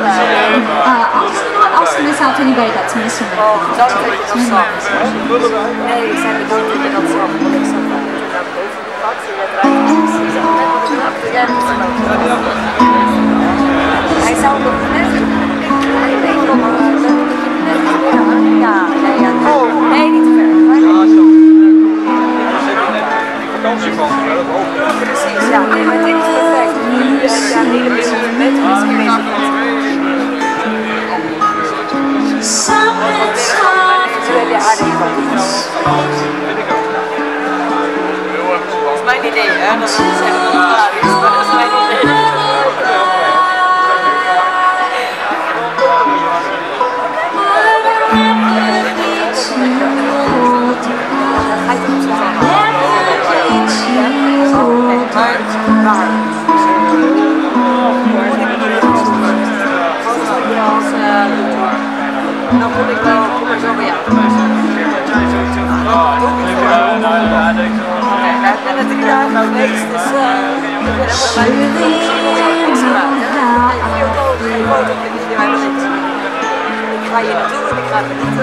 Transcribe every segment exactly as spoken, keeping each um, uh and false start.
Uh, also, you know what? Also miss out to anybody that's missing it. Oh, dat dat je dat snapt. Nee, ik zei niet dat je dat snapt. Want ik zat dat je naar boven gepakt en je draait precies net wat ik achter jij hebt genomen. Hij zou nog net... Hij weet nog dat je net... Ja, ja, ja. Nee, niet te ver. Vakantie van, dat hoofd. Precies, ja. Nee, maar dit is perfect. Nu is het ja hele wereld met iets geweest. Dat is mijn idee, hè? Dat is zeggen dat het waar is, maar dat is mijn idee. Dan voel ik wel, kom ik zo bij jou. Oké, nou, ik ben er drie dagen geweest, dus ik ben helemaal blij met het gemaakt. Ik heb veel foto's en foto's met die wij nog niet. Ik ga hier naartoe en ik ga er niet.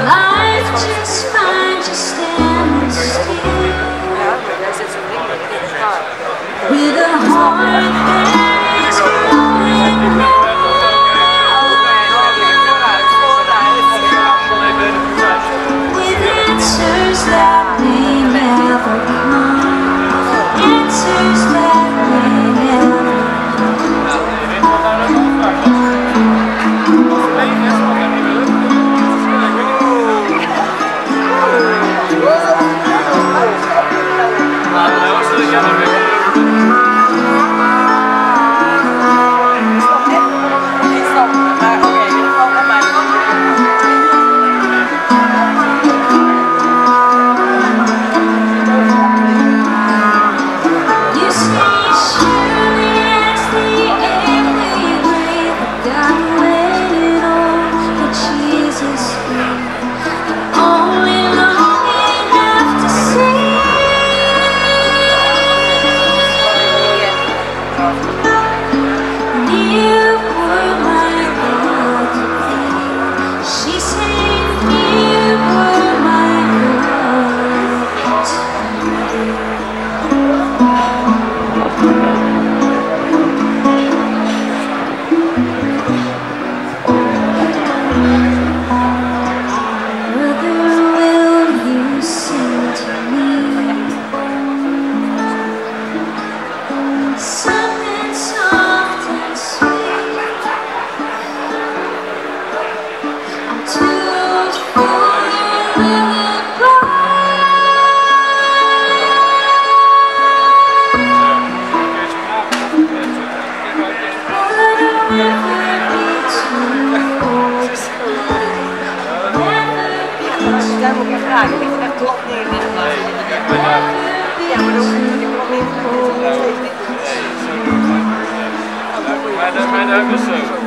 Ja, maar jij zit zo'n ding met je in elkaar. Jij moet je vragen, je ligt echt plat neer. Ja, maar dan moet je plat neer. Mijn duim is zo.